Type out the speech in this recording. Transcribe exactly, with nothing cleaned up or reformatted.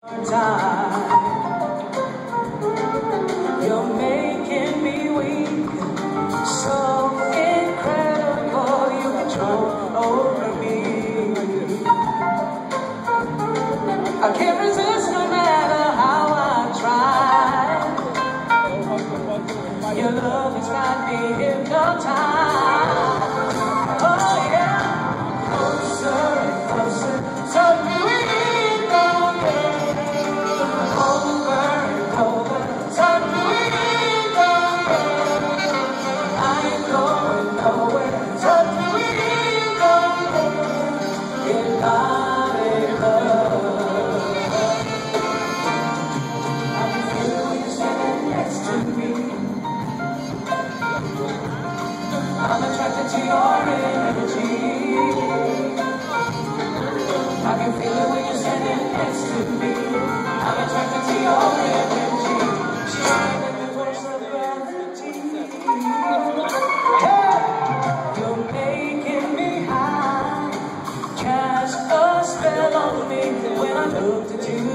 Time. You're making me weak, so incredible. You control over me. I can't resist no matter how I try. Your love has got me hypnotized. Oh yeah, closer and closer. So do we need go over and over. So do we need go I ain't going nowhere. So do we need go get out of love. I can feel you standing next to me. I'm attracted to your energy. I can feel it when you're standing next to me. I'm attracted to your energy. Shine like the force of gravity. Hey, you're making me high. Cast a spell on me when I looked at you.